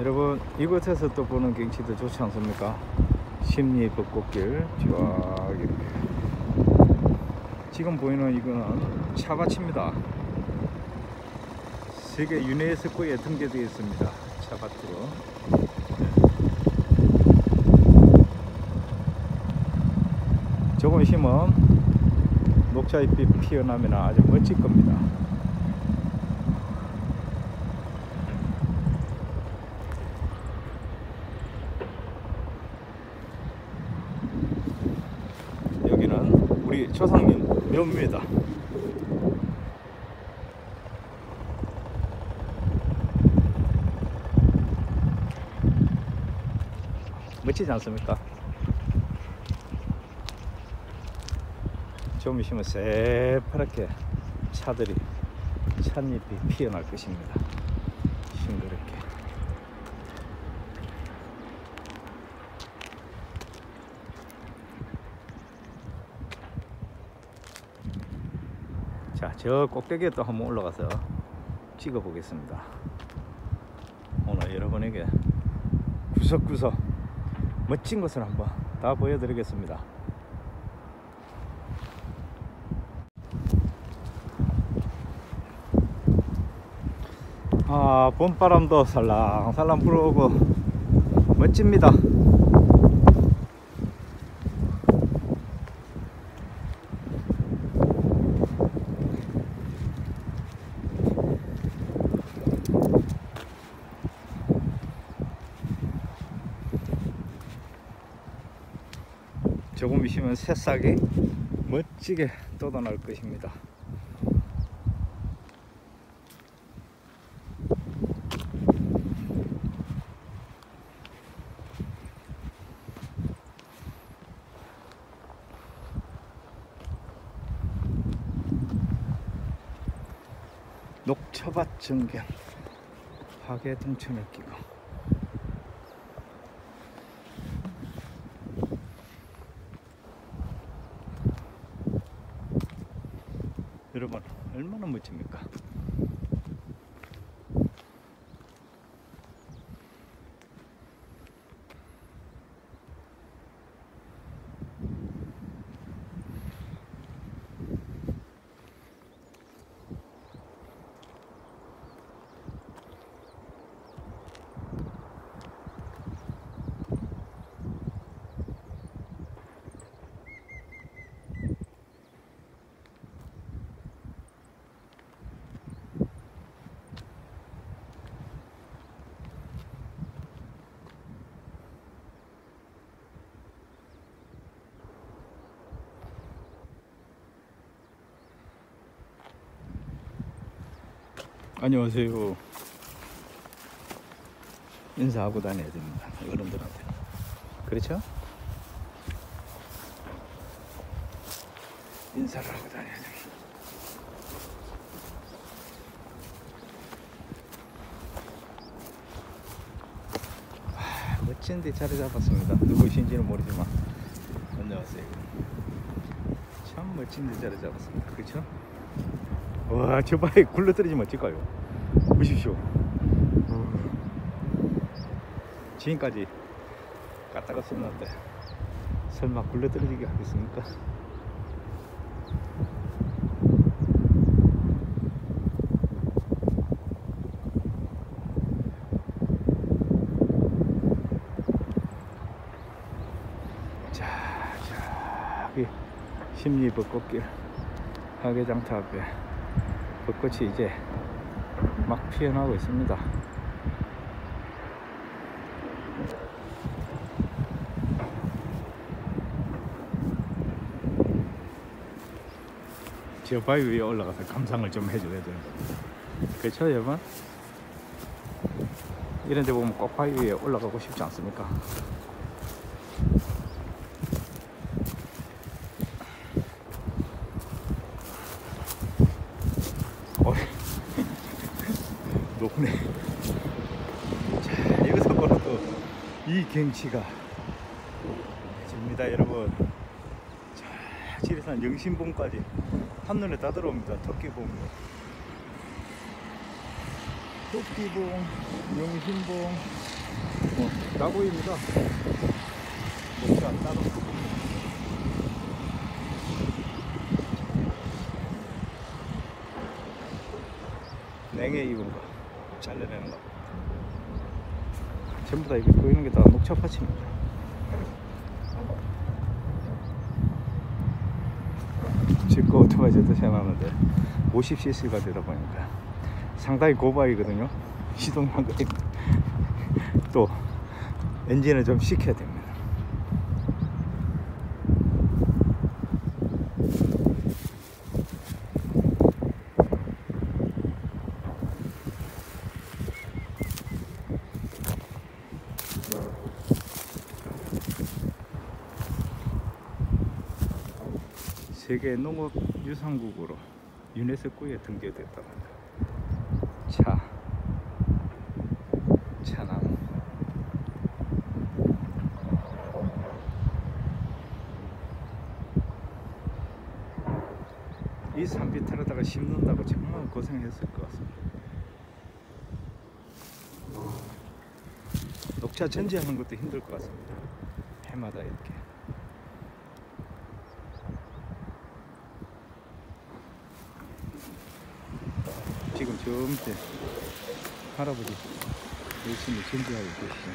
여러분, 이곳에서 또 보는 경치도 좋지 않습니까? 심리 벚꽃길 쫙 이렇게. 지금 보이는 이거는 차밭입니다. 세계 유네스코에 등재되어 있습니다. 차밭으로. 조금 있으면 녹차잎이 피어나면 아주 멋질 겁니다. 여기는 우리 조상님 묘입니다. 멋지지 않습니까? 좀 있으면 새파랗게 차들이 찻잎이 피어날 것입니다. 싱그럽게. 자, 저 꼭대기에 또 한번 올라가서 찍어 보겠습니다. 오늘 여러분에게 구석구석 멋진 것을 한번 다 보여드리겠습니다. 아, 봄바람도 살랑살랑 불어오고 멋집니다. 조금 있으면 새싹이 멋지게 돋아날 것입니다. 녹차밭 전경 화개 동천을 끼고 여러분, 얼마나 멋집니까? 안녕하세요. 인사하고 다녀야 됩니다. 어른들한테. 그렇죠? 인사를 하고 다녀야 됩니다. 멋진 데 자리 잡았습니다. 누구신지는 모르지만. 안녕하세요. 참 멋진 데 자리 잡았습니다. 그렇죠? 와, 저 바위 굴러떨어지면 어쩔까요? 보십시오. 지금까지 갔다가 썼는데 설마 굴러떨어지게 하겠습니까? 자, 저기 심리 벚꽃길 화개장터 앞에 벚꽃이 이제 막 피어나고 있습니다. 저 바위 위에 올라가서 감상을 좀 해줘야 돼요. 그렇죠, 여러분? 이런 데 보면 꼭 바위 위에 올라가고 싶지 않습니까? 높네. 자, 여기서 보는 또 이 경치가 멋집니다, 여러분. 자, 지리산 영신봉까지 한눈에 다 들어옵니다. 토끼봉, 영신봉, 나고입니다. 녹차 따로. 냉해 입은 거 잘라내는 거. 전부 다 이게 보이는 게 다 녹차 밭입니다. 지금 오토바이 저도 시원하는데 50cc가 되다 보니까 상당히 고바이거든요. 시동한 거 또 엔진을 좀 식혀야 됩니다. 세계 농업유산국으로 유네스코에 등재됐다고 합니다. 차나무. 이 산비탈에다가 심는다고 정말 고생했을 것 같습니다. 녹차 전지하는 것도 힘들 것 같습니다. 해마다 이렇게. 지금 저 밑에 할아버지 열심히 전지하고 계시죠.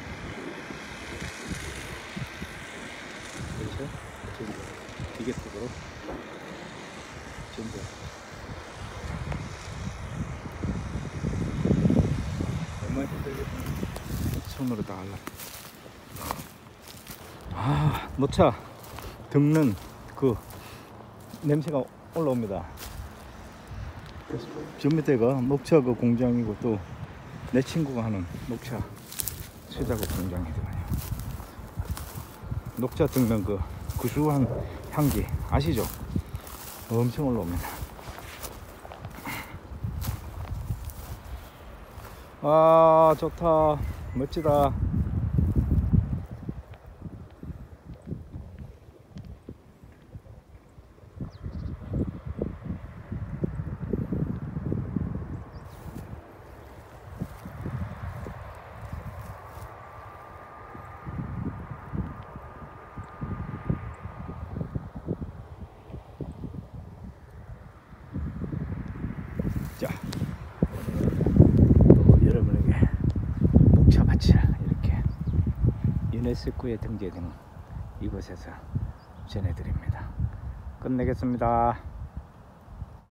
그렇죠? 전지 기계속으로 전지. 얼마나 힘들겠나. 손으로 다 할라. 아, 녹차 듬는 그 냄새가 올라옵니다. 저 밑에가 녹차 그 공장이고 또 내 친구가 하는 녹차 수작업 공장이거든요. 녹차 듬는 그 구수한 향기 아시죠? 엄청 올라옵니다. 아, 좋다. 멋지다. 자, 여러분에게 녹차밭을 이렇게 유네스코에 등재된 이곳에서 전해드립니다. 끝내겠습니다.